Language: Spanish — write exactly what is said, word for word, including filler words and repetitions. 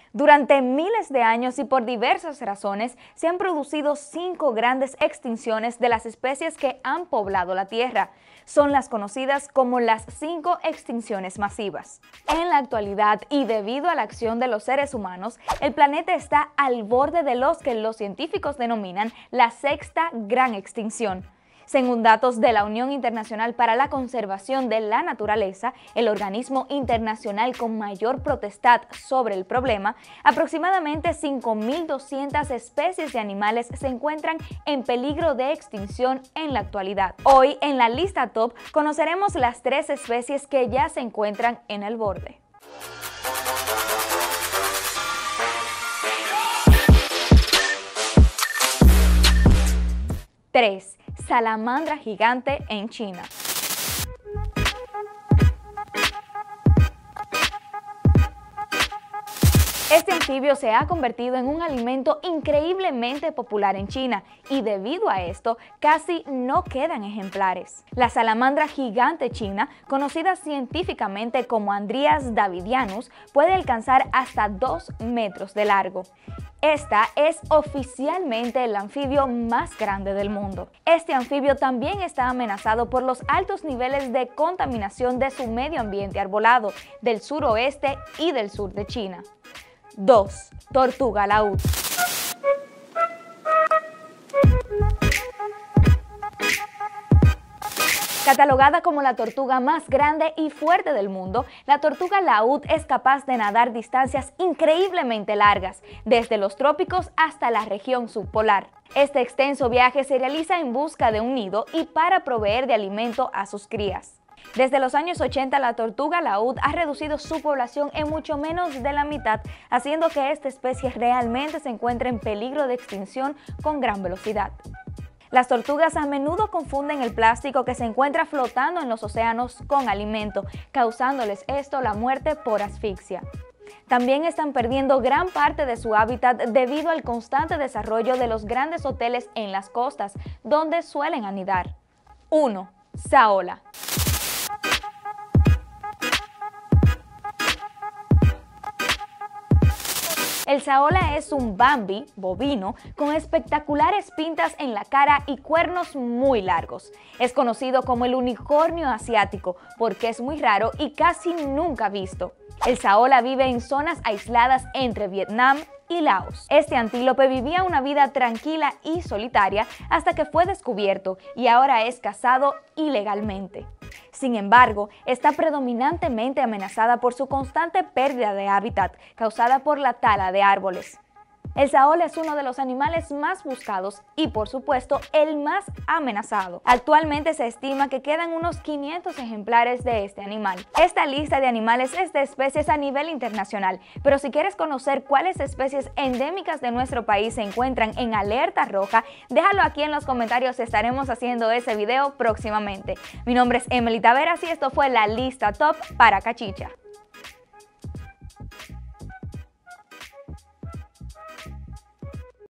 Durante miles de años y por diversas razones se han producido cinco grandes extinciones de las especies que han poblado la Tierra. Son las conocidas como las cinco extinciones masivas. En la actualidad y debido a la acción de los seres humanos, el planeta está al borde de lo que los científicos denominan la sexta gran extinción. Según datos de la Unión Internacional para la Conservación de la Naturaleza, el organismo internacional con mayor potestad sobre el problema, aproximadamente cinco mil doscientas especies de animales se encuentran en peligro de extinción en la actualidad. Hoy, en la lista top, conoceremos las tres especies que ya se encuentran en el borde. tres. Salamandra gigante en China. Este anfibio se ha convertido en un alimento increíblemente popular en China y debido a esto casi no quedan ejemplares. La salamandra gigante china, conocida científicamente como Andrias davidianus, puede alcanzar hasta dos metros de largo. Esta es oficialmente el anfibio más grande del mundo. Este anfibio también está amenazado por los altos niveles de contaminación de su medio ambiente arbolado del suroeste y del sur de China. dos. Tortuga laúd. Catalogada como la tortuga más grande y fuerte del mundo, la tortuga laúd es capaz de nadar distancias increíblemente largas, desde los trópicos hasta la región subpolar. Este extenso viaje se realiza en busca de un nido y para proveer de alimento a sus crías. Desde los años ochenta, la tortuga laúd ha reducido su población en mucho menos de la mitad, haciendo que esta especie realmente se encuentre en peligro de extinción con gran velocidad. Las tortugas a menudo confunden el plástico que se encuentra flotando en los océanos con alimento, causándoles esto la muerte por asfixia. También están perdiendo gran parte de su hábitat debido al constante desarrollo de los grandes hoteles en las costas, donde suelen anidar. uno. Saola. El saola es un bambi bovino con espectaculares pintas en la cara y cuernos muy largos. Es conocido como el unicornio asiático porque es muy raro y casi nunca visto. El saola vive en zonas aisladas entre Vietnam y Laos. Este antílope vivía una vida tranquila y solitaria hasta que fue descubierto y ahora es cazado ilegalmente. Sin embargo, está predominantemente amenazada por su constante pérdida de hábitat causada por la tala de árboles. El saola es uno de los animales más buscados y, por supuesto, el más amenazado. Actualmente se estima que quedan unos quinientos ejemplares de este animal. Esta lista de animales es de especies a nivel internacional, pero si quieres conocer cuáles especies endémicas de nuestro país se encuentran en alerta roja, déjalo aquí en los comentarios, estaremos haciendo ese video próximamente. Mi nombre es Emily Taveras y esto fue la lista top para Cachicha.